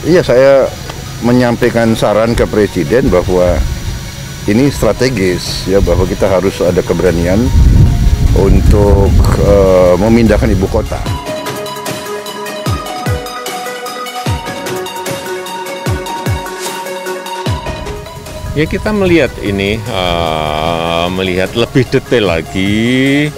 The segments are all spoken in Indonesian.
Iya, saya menyampaikan saran ke Presiden bahwa ini strategis, ya, bahwa kita harus ada keberanian untuk memindahkan ibu kota. Ya, kita melihat ini, melihat lebih detail lagi,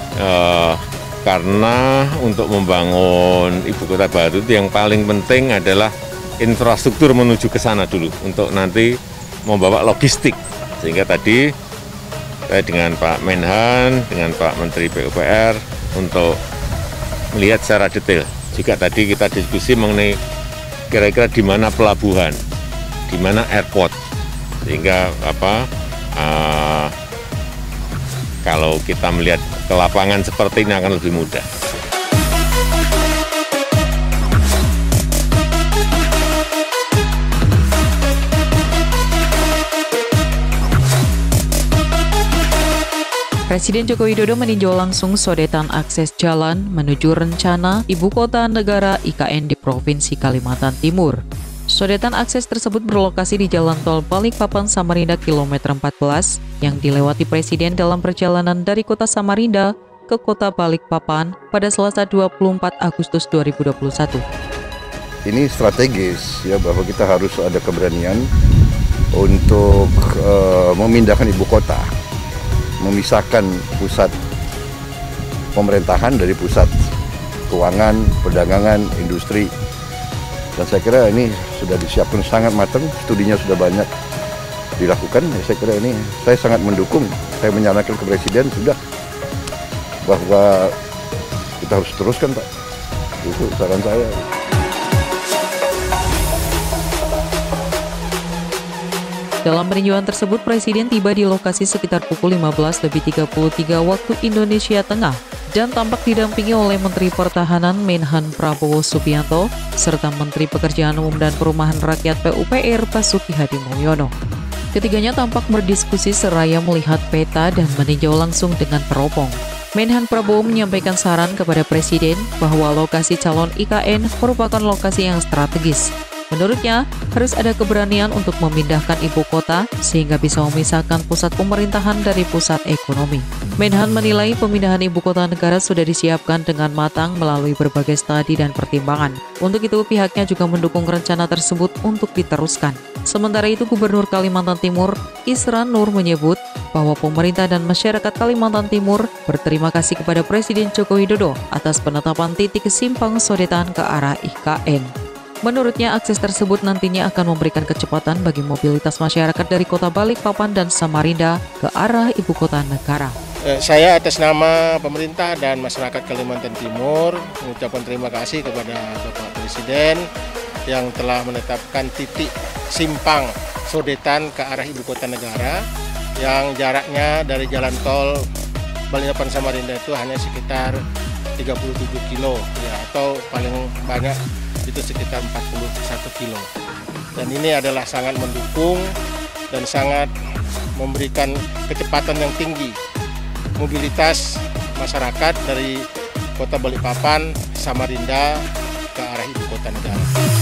karena untuk membangun ibu kota baru itu yang paling penting adalah infrastruktur menuju ke sana dulu, untuk nanti membawa logistik. Sehingga tadi saya dengan Pak Menhan, dengan Pak Menteri PUPR untuk melihat secara detail. Juga tadi kita diskusi mengenai kira-kira di mana pelabuhan, di mana airport. Sehingga kalau kita melihat ke lapangan seperti ini akan lebih mudah. Presiden Joko Widodo meninjau langsung sodetan akses jalan menuju rencana Ibu Kota Negara IKN di Provinsi Kalimantan Timur. Sodetan akses tersebut berlokasi di Jalan Tol Balikpapan Samarinda kilometer 14 yang dilewati Presiden dalam perjalanan dari Kota Samarinda ke Kota Balikpapan pada Selasa 24 Agustus 2021. Ini strategis, ya, bahwa kita harus ada keberanian untuk memindahkan ibu kota, memisahkan pusat pemerintahan dari pusat keuangan, perdagangan, industri. Dan saya kira ini sudah disiapkan sangat matang, studinya sudah banyak dilakukan. Saya kira ini saya sangat mendukung. Saya menyarankan ke Presiden sudah bahwa kita harus teruskan, Pak. Itu saran saya. Dalam peninjauan tersebut, Presiden tiba di lokasi sekitar pukul 15.33 waktu Indonesia Tengah dan tampak didampingi oleh Menteri Pertahanan Menhan Prabowo Subianto serta Menteri Pekerjaan Umum dan Perumahan Rakyat PUPR Basuki Hadi Mulyono. Ketiganya tampak berdiskusi seraya melihat peta dan meninjau langsung dengan teropong. Menhan Prabowo menyampaikan saran kepada Presiden bahwa lokasi calon IKN merupakan lokasi yang strategis. Menurutnya, harus ada keberanian untuk memindahkan ibu kota sehingga bisa memisahkan pusat pemerintahan dari pusat ekonomi. Menhan menilai pemindahan ibu kota negara sudah disiapkan dengan matang melalui berbagai studi dan pertimbangan. Untuk itu, pihaknya juga mendukung rencana tersebut untuk diteruskan. Sementara itu, Gubernur Kalimantan Timur, Isran Nur, menyebut bahwa pemerintah dan masyarakat Kalimantan Timur berterima kasih kepada Presiden Joko Widodo atas penetapan titik simpang sodetan ke arah IKN. Menurutnya, akses tersebut nantinya akan memberikan kecepatan bagi mobilitas masyarakat dari Kota Balikpapan dan Samarinda ke arah ibu kota negara. Saya atas nama pemerintah dan masyarakat Kalimantan Timur mengucapkan terima kasih kepada Bapak Presiden yang telah menetapkan titik simpang sodetan ke arah ibu kota negara yang jaraknya dari jalan tol Balikpapan Samarinda itu hanya sekitar 37 kilo, ya, atau paling banyak itu sekitar 41 kilo. Dan ini adalah sangat mendukung dan sangat memberikan kecepatan yang tinggi mobilitas masyarakat dari Kota Balikpapan, Samarinda ke arah ibu kota negara.